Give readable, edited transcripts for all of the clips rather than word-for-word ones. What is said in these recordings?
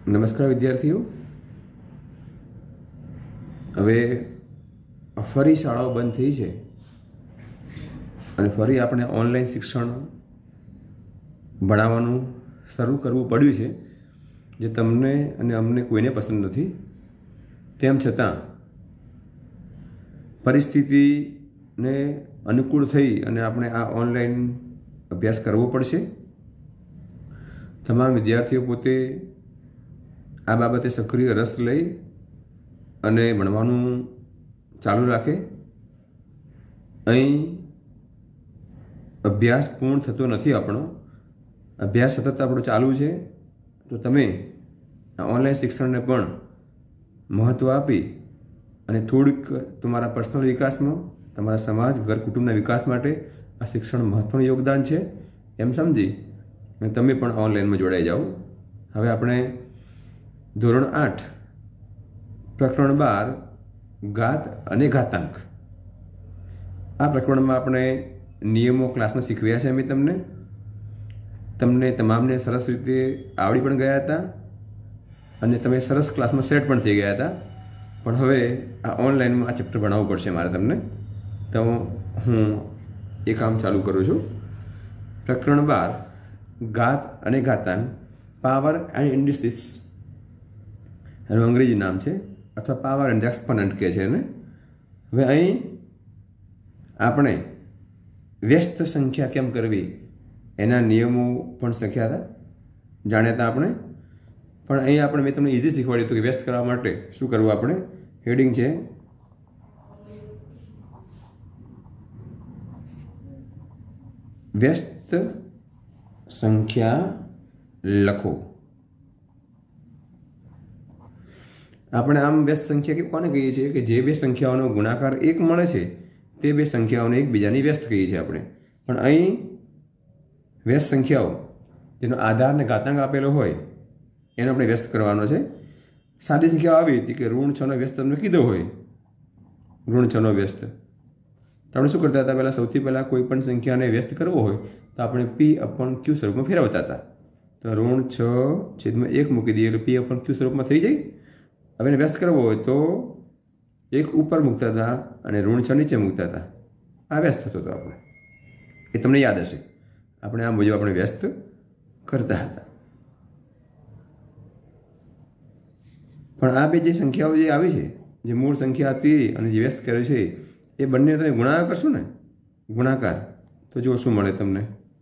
નમસ્કાર વિદ્યાર્થીઓ। હવે ફરી શાળાઓ બંધ થઈ છે અને ફરી આપણે ઓનલાઈન શિક્ષણ ભણાવવાનું શરૂ કરવું પડ્યું છે, જે તમને અને અમને કોઈને પસંદ નથી। તેમ છતાં પરિસ્થિતિને અનુકૂળ થઈ અને આપણે આ ઓનલાઈન અભ્યાસ કરવો પડશે। તમામ વિદ્યાર્થીઓ પોતે આ બાબતે સક્રિય રસ લઈ અને ભણવાનું ચાલુ રાખે। અહીં અભ્યાસ પૂર્ણ થતો નથી, આપણો અભ્યાસ સતત આપણો ચાલુ છે। તો તમે આ ઓનલાઈન શિક્ષણને પણ મહત્ત્વ આપી અને થોડીક તમારા પર્સનલ વિકાસમાં, તમારા સમાજ, ઘર, કુટુંબના વિકાસ માટે આ શિક્ષણ મહત્ત્વનું યોગદાન છે એમ સમજી અને તમે પણ ઓનલાઈનમાં જોડાઈ જાઓ। હવે આપણે ધોરણ 8 પ્રકરણ 12 ઘાત અને ઘાતાંક, આ પ્રકરણમાં આપણે નિયમો ક્લાસમાં શીખવ્યા છે। અમે તમને તમામને સરસ રીતે આવડી પણ ગયા હતા અને તમે સરસ ક્લાસમાં સેટ પણ થઈ ગયા હતા। પણ હવે આ ઓનલાઈનમાં આ ચેપ્ટર ભણાવવું પડશે મારે તમને, તો હું એ કામ ચાલુ કરું છું। પ્રકરણ 12 ઘાત અને ઘાતાંક, પાવર એન્ડ ઇન્ડિસીસ એનું અંગ્રેજી નામ છે, અથવા પાવર એન્ડ એક્સપોનન્ટ કહે છે એને। હવે અહીં આપણે વ્યસ્ત સંખ્યા કેમ કરવી એના નિયમો પણ શીખ્યા હતા, જાણ્યા હતા આપણે। પણ અહીં આપણે મેં તમને ઇઝી શીખવાડ્યું હતું કે વ્યસ્ત કરવા માટે શું કરવું। આપણે હેડિંગ છે વ્યસ્ત સંખ્યા લખો। આપણે આમ વ્યસ્ત સંખ્યા કોને કહીએ છીએ કે જે બે સંખ્યાઓનો ગુણાકાર 1 મળે છે તે બે સંખ્યાઓને એકબીજાની વ્યસ્ત કહીએ છીએ આપણે। પણ અહીં વ્યસ્ત સંખ્યાઓ જેનો આધાર ને ઘાતાંક આપેલો હોય એનો આપણે વ્યસ્ત કરવાનો છે। સાદી સંખ્યાઓ આવી હતી કે ઋણ 6નો વ્યસ્ત તમને કીધો હોય, ઋણ 6નો વ્યસ્ત, તો આપણે શું કરતા હતા? પહેલાં સૌથી પહેલાં કોઈ પણ સંખ્યાને વ્યસ્ત કરવો હોય તો આપણે P/Q સ્વરૂપમાં ફેરવતા હતા। તો ઋણ 6/1 મૂકી દઈએ એટલે P/Q સ્વરૂપમાં થઈ જાય। હવે એને વ્યસ્ત કરવો હોય તો 1 ઉપર મૂકતા હતા અને ઋણ 6 નીચે મૂકતા હતા, આ વ્યસ્ત થતો હતો આપણે, એ તમને યાદ હશે। આપણે આ મુજબ આપણે વ્યસ્ત કરતા હતા। પણ આ બે જે સંખ્યાઓ જે આવી છે, જે મૂળ સંખ્યા હતી અને જે વ્યસ્ત કરે છે, એ બંને તમે ગુણાકાર કરશો ને, ગુણાકાર, તો જુઓ શું મળે તમને,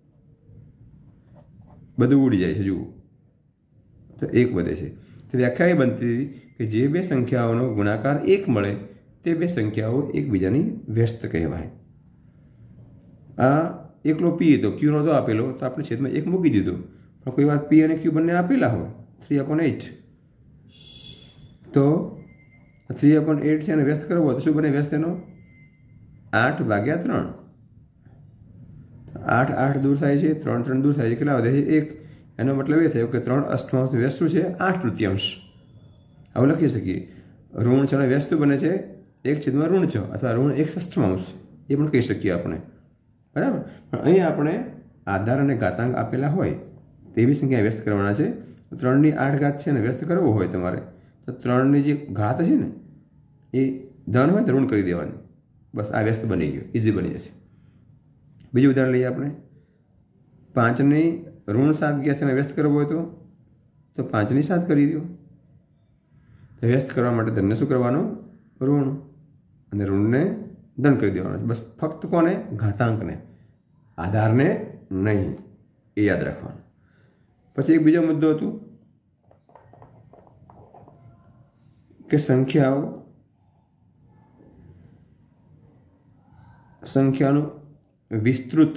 બધું ઉડી જાય છે જુઓ, તો 1 વધે છે। તો વ્યાખ્યા એ બનતી કે જે બે સંખ્યાઓનો ગુણાકાર 1 મળે તે બે સંખ્યાઓ એકબીજાની વ્યસ્ત કહેવાય। આ એકલો P હતો, Q નહોતો આપેલો તો આપણે છેદમાં 1 મૂકી દીધો, પણ કોઈ વાર P અને Q બંને આપેલા હોય 3/8, તો 3/8 છે અને વ્યસ્ત કરવો હોય તો શું બને વ્યસ્ત એનો? 8/3। 8 8 દૂર થાય છે, 3 3 દૂર થાય છે, કેટલા વધે છે? 1। એનો મતલબ એ થયો કે 3/8 વ્યસ્ત શું છે? 8/3। હવે લખી શકીએ ઋણ 6નો વ્યસ્ત બને છે 1/6 અથવા ઋણ 1/6, એ પણ કહી શકીએ આપણે, બરાબર। પણ અહીં આપણે આધાર અને ઘાતાંક આપેલા હોય તેવી સંખ્યા વ્યસ્ત કરવાના છે। 3ની 8 ઘાત છે ને વ્યસ્ત કરવો હોય તમારે તો 3ની જે ઘાત છે ને એ ધન હોય તો ઋણ કરી દેવાની, બસ આ વ્યસ્ત બની ગયો, ઇઝી બની જશે। બીજું ઉદાહરણ લઈએ આપણે, 5ની ઋણ 7 ગયા છે ને વ્યસ્ત કરવો હોય તો 5ની 7 કરી દો। તો વ્યસ્ત કરવા માટે ધનને શું કરવાનું? ઋણ, અને ઋણને ધન કરી દેવાનું, બસ ફક્ત કોને? ઘાતાંકને, આધારને નહીં, એ યાદ રાખવાનું। પછી એક બીજો મુદ્દો હતો કે સંખ્યાનું વિસ્તૃત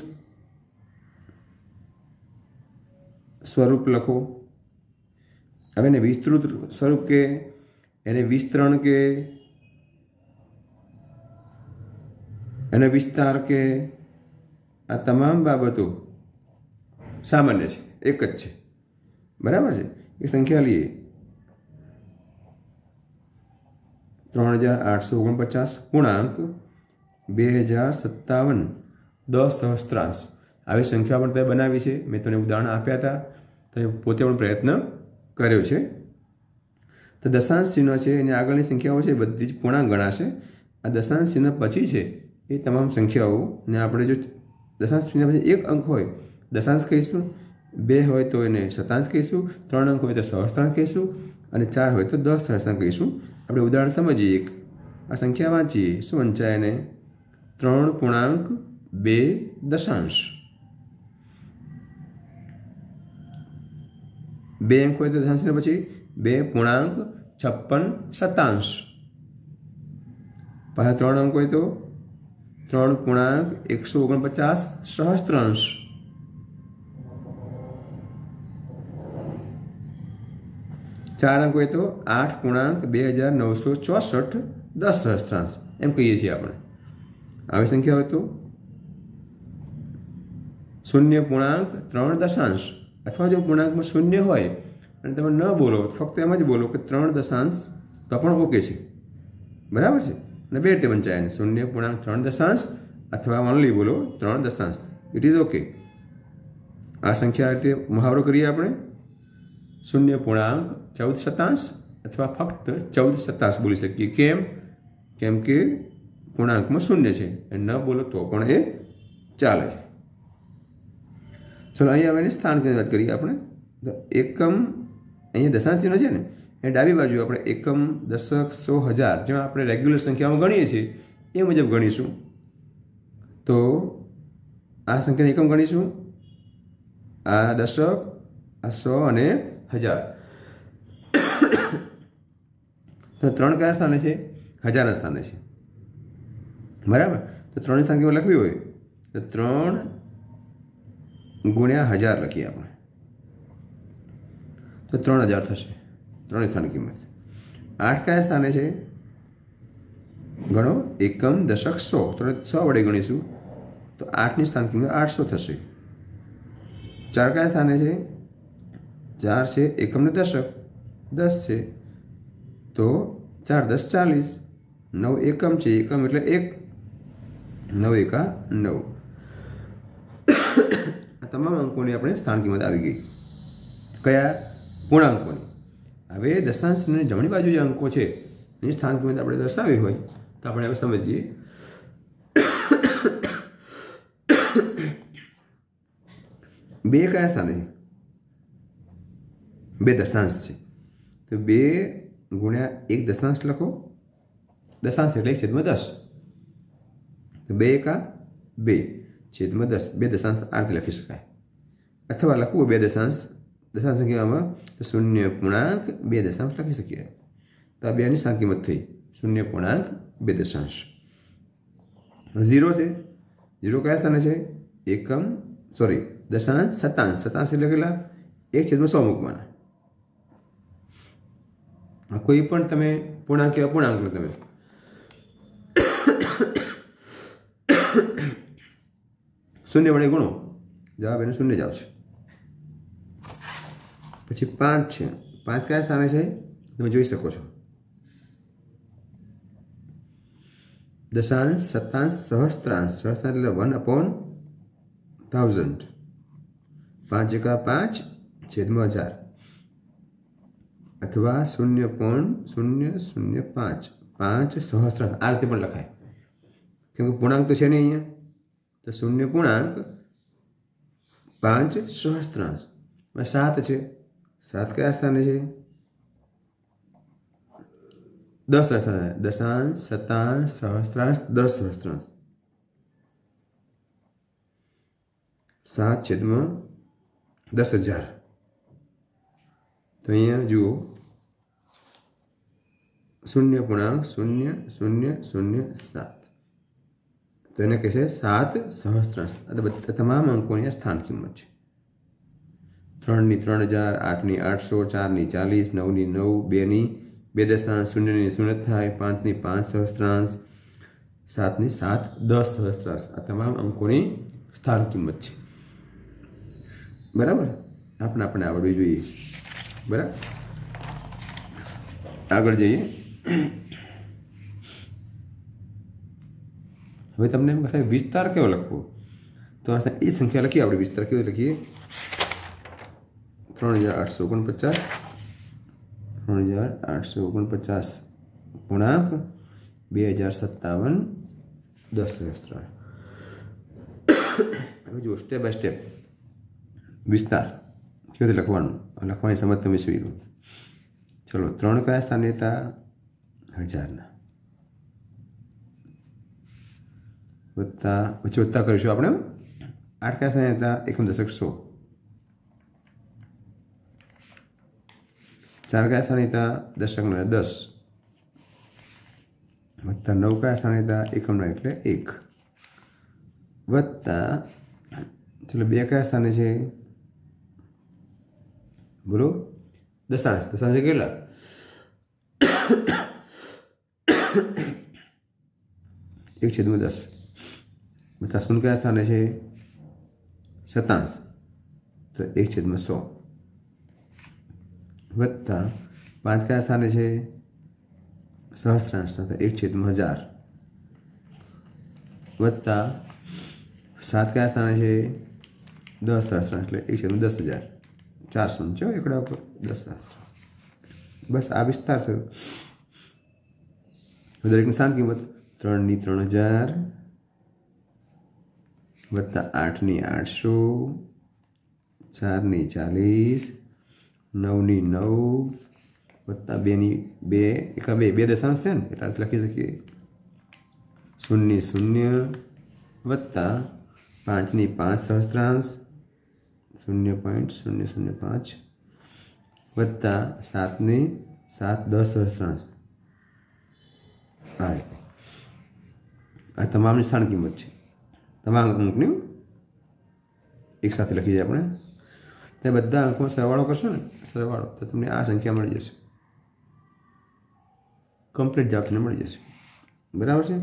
સ્વરૂપ લખો। હવે એને વિસ્તૃત સ્વરૂપ કે એને વિસ્તરણ કે એને વિસ્તાર કે આ તમામ બાબતો સામાન્ય છે, એક જ છે, બરાબર છે। એ સંખ્યા લઈએ 3849 પૂર્ણાંક 2057 10 સહસ્ત્રાંશ, આવી સંખ્યા પણ તમે બનાવી છે, મેં તમને ઉદાહરણ આપ્યા હતા, તમે પોતે પણ પ્રયત્ન કર્યો છે। તો દશાંશ ચિહ્ન છે એની આગળની સંખ્યાઓ છે બધી જ પૂર્ણાંક ગણાશે। આ દશાંશ ચિહ્ન પછી છે એ તમામ સંખ્યાઓને આપણે જો દશાંશ ચિહ્ન પછી એક અંક હોય દશાંશ કહીશું, 2 હોય તો એને શતાંશ કહીશું, 3 અંક હોય તો સહસ્ત્રાંશ કહીશું અને 4 હોય તો દસ સહસ્ત્રાંશ કહીશું। આપણે ઉદાહરણ સમજીએ। એક આ સંખ્યા વાંચીએ, શું વંચાય એને? 3.2 દશાંશ। 2 અંક હોય તો દશાંશ પછી 2.56 શતાંશ। પાછા 3 અંક હોય તો 3.149 સહસ્ત્રાંશ। 4 અંક હોય તો 8.2964 દસ સહસ્ત્રાંશ એમ કહીએ છીએ આપણે। આવી સંખ્યા હોય તો 0.3 દશાંશ, અથવા જો પૂર્ણાંકમાં 0 હોય અને તમે ન બોલો, ફક્ત એમ જ બોલો કે 3 દશાંશ તો પણ ઓકે છે, બરાબર છે। અને બે રીતે વંચાય 0.3 દશાંશ અથવા ઓનલી બોલો 3 દશાંશ, ઇટ ઇઝ ઓકે। આ સંખ્યા રીતે મહાવરો કરીએ આપણે। 0.14 શતાંશ અથવા ફક્ત 14 શતાંશ બોલી શકીએ। કેમ કે પૂર્ણાંકમાં 0 છે, એ ન બોલો તો પણ એ ચાલે છે। ચલો અહીંયા હવે સ્થાનકની વાત કરીએ આપણે। તો એકમ, અહીંયા દશાંશ ચિહ્ન છે ને એ ડાબી બાજુ આપણે એકમ, દશક, 100, 1000 જેમાં આપણે રેગ્યુલર સંખ્યામાં ગણીએ છીએ એ મુજબ ગણીશું। તો આ સંખ્યાને એકમ ગણીશું, આ દશક, આ 100 અને 1000। તો 3 કયા સ્થાને છે? 1000ના સ્થાને છે, બરાબર। તો 3ની સંખ્યાઓ લખવી હોય તો 3 ગુણ્યા 1000 લખીએ આપણે, તો 3000 થશે 3ની સ્થાનની કિંમત। 8 કયા સ્થાને છે? ગણો, એકમ, દશક, 100, તો 100 વડે ગણીશું તો 8ની સ્થાન કિંમત 800 થશે। 4 કયા સ્થાને છે? 4 છે એકમ ને દશક, 10 છે તો 4 10 40, 9 એકમ છે, એકમ એટલે 1, 9 એકા 9। આ તમામ અંકોની આપણે સ્થાન કિંમત આવી ગઈ, કયા? પૂર્ણાંકોની। હવે દશાંશની જમણી બાજુ જે અંકો છે એની સ્થાન કિંમત આપણે દર્શાવી હોય તો આપણે હવે સમજીએ। 2 કયા સ્થાને છે? 2 દશાંશ છે, તો 2 ગુણ્યા 1 દશાંશ લખો, દશાંશ એટલે 1/10, તો 2 એકા 2/10, 2 દશાંશ આ રીતે લખી શકાય। અથવા લખવું 2 દશાંશ સંખ્યામાં તો 0.2 દશાંશ લખી શકીએ। તો આ 2ની સ્થાન કિંમત થઈ 0.2 દશાંશ। 0 છે, 0 કયા સ્થાને છે? એકમ, સોરી દશાંશ, શતાંશ, શતાંશ એટલે કેટલા? 1/100 મૂકવાના। કોઈ પણ તમે પૂર્ણાંક કે અપૂર્ણાંકનો તમે શૂન્ય વડે ગુણો, જવાબ એનો 0 જ આવશે। પછી 5 છે, 5 કયા સ્થાને છે? તમે જોઈ શકો છો, દશાંશ, શતાંશ, સહસ્ત્રાંશ, સહસ્ત્રાંશ એટલે 1/1000, 5 એકા 5/1000 અથવા 0.005, 5 સહસ્ત્રાંશ આ રીતે પણ લખાય, કેમ કે પૂર્ણાંક તો છે ને અહીંયા, તો 0.5 સહસ્ત્રાંશ। 7 છે, 7 કયા સ્થાને છે? 10 સ્થાને, દશાંશ, શતાંશ, સહસ્ત્રાંશ, 10 સહસ્ત્રાંશ, 7/10,000। તો અહીંયા જુઓ 0.0007, તો એને કહેશે 7 સહસ્ત્રાંશ। આ તમામ અંકોની સ્થાન કિંમત છે। 3ની 3000, 8ની 800, 4ની 40, 9ની 9, 2ની 2 દશાંશ, 0ની 0 થાય, 5ની 5 સહસ્ત્રાંશ, 7ની 7, 10 સહસ્ત્રાંશ આ તમામ અંકોની સ્થાન કિંમત છે, બરાબર। આપણે આવડવી જોઈએ, બરાબર। આગળ જઈએ। હવે તમને એમ કહે વિસ્તાર કેવો લખવો, તો આ એ સંખ્યા લખીએ આપણે। વિસ્તાર કેવો લખીએ? 3849, 3849 પૂર્ણાંક 2057 10/3. હવે જુઓ સ્ટેપ બાય સ્ટેપ વિસ્તાર કેવી રીતે લખવાનું, લખવાની સમજ તમે જોઈ. ચલો 3 કયા સ્થાને હતા? 1000ના વત્તા પછી વત્તા કરીશું આપણે. 8 કયા સ્થાને હતા? એકમ દશક 100. 4 કયા સ્થાને હતા? દશકના 10 વત્તા 9 કયા સ્થાને હતા? એકમના એટલે 1 વત્તા ચલો 2 કયા સ્થાને છે? બોલો દશાંશ. દશાંશ કેટલા? 1/10 વત્તા 0 કયા સ્થાને છે? શતાંશ તો 1/100 વત્તા 5 કયા સ્થાને છે? સહસ્ત્રાંશ તો 1/1000 વત્તા 7 કયા સ્થાને છે? 10 સહસ્ત્રાંશ એટલે 1/10,000. 400 છે એકડા ઉપર 10. બસ આ વિસ્તાર થયો. દરેકની શાંત કિંમત 3ની 3000 વત્તા 8ની 800 4ની 40 9ની 9 વત્તા 2ની 2 બે દશાંશ થયા ને એટલે અર્થ લખી શકીએ 0ની 0 વત્તા 5ની 5 સહસ્ત્રાંશ 0.005 વત્તા 7ની 7 10 સહસ્ત્રાંશ. આ રીતે આ તમામની સ્થાન કિંમત છે. તમામ અંકની એક સાથે લખી જાય આપણે. તે બધા અંકોમાં સરવાળો કરશો ને, સરવાળો તો તમને આ સંખ્યા મળી જશે. કમ્પ્લીટ જવાબ તમને મળી જશે. બરાબર છે.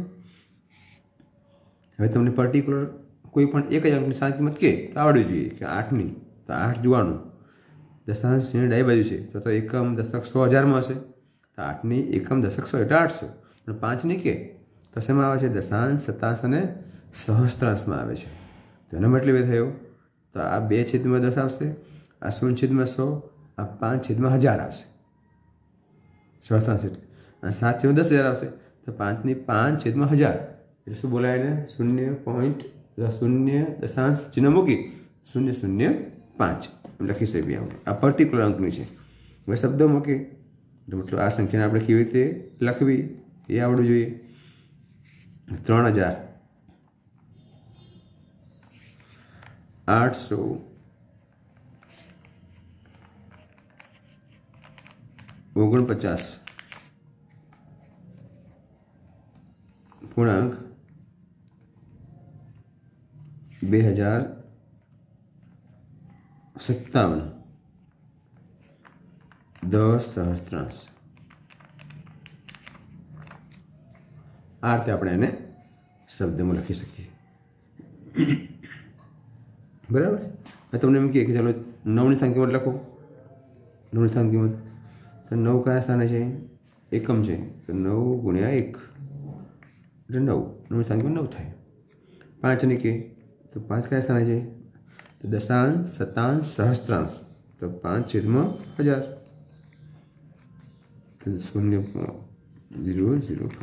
હવે તમને પર્ટિક્યુલર કોઈ પણ એક જ અંકની સ્થાન કિંમત કે તો આવડવી જોઈએ કે 8ની તો 8 જોવાનું. દશાંશ ડાબી બાજુ છે તો એકમ દશક 100,000માં હશે તો 8ની એકમ દશક 100 એટલે 800. પણ 5ની કે તો શેમાં આવે છે? દશાંશ શતાંશ અને સહસ્ત્રાંશમાં આવે છે. તો એનો મતલબ એ થયો તો આ 2/10 આવશે, આ 0/100, આ 5/1000 આવશે સહસ્ત્રાંશ એટલે, અને 7/10,000 આવશે તો 5ની 5/1000 એટલે શું બોલાય એને? 0.0 દશાંશ ચિહ્ન મૂકી 0.05 લખી શકીએ આપણે. આ પર્ટિક્યુલર અંકની છે. હવે શબ્દો મૂકી મતલબ આ સંખ્યાને આપણે કેવી રીતે લખવી એ આવડવું જોઈએ. 3,849 પૂર્ણાંક 2057 10 સહસ્ત્રાંશ. આ રીતે આપણે એને શબ્દમાં લખી શકીએ. બરાબર. હવે તમને એમ કહે કે ચાલો 9ની સ્થાન કિંમત લખો. 9ની સ્થાન કિંમત તો 9 કયા સ્થાને છે? એકમ છે તો 9 ગુણ્યા 1 એટલે 9. 9ની સ્થાન કિંમત 9 થાય. 5ની કે તો 5 કયા સ્થાને છે? તો દશાંશ શતાંશ સહસ્ત્રાંશ તો 5/1000 તો 0.005.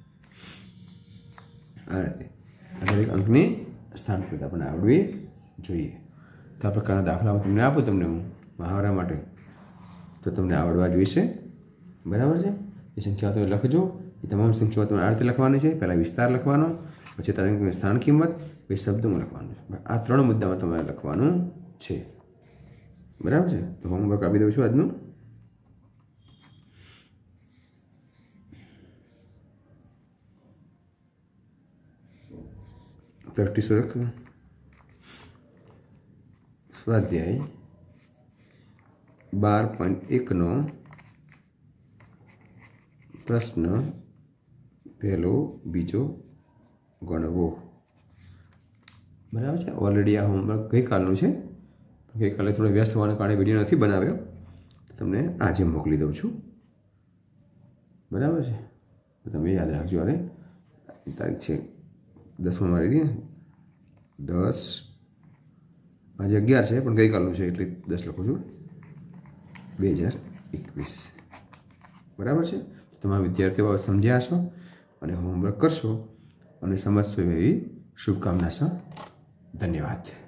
આ રીતે દરેક અંકની સ્થાન કિંમત આપણને આવડવી જોઈએ. તો આ પ્રકારના દાખલાઓ તમને આપું તમને હું મહાવરા માટે તો તમને આવડવા જોઈશે. બરાબર છે. એ સંખ્યાઓ તમે લખજો. એ તમામ સંખ્યાઓ તમે આ રીતે લખવાની છે. પહેલાં વિસ્તાર લખવાનો, પછી તરંગની સ્થાન કિંમત, પછી શબ્દોમાં લખવાનું છે. આ 3 મુદ્દામાં તમારે લખવાનું છે. બરાબર છે. તો હોમવર્ક આપી દઉં છું આજનું. પ્રેક્ટિસ વર્ક સ્વાધ્યાય 12.1નો પ્રશ્ન પહેલો બીજો ગણવો. બરાબર છે. ઓલરેડી આ હોમવર્ક ગઈકાલનું છે. ગઈકાલે થોડો વ્યસ્ત હોવાના કારણે વિડીયો નથી બનાવ્યો. તમને આજે મોકલી દઉં છું. બરાબર છે. તમે યાદ રાખજો. અરે તારીખ છે 10માં મારી દી 10 આજે 11 છે પણ ગઈકાલનું છે એટલે 10 લખું છું 2021. बराबर है। तमाम विद्यार्थीओ समझ्या छो अने होमवर्क करशो अने समझशो एवी शुभकामना छे। धन्यवाद।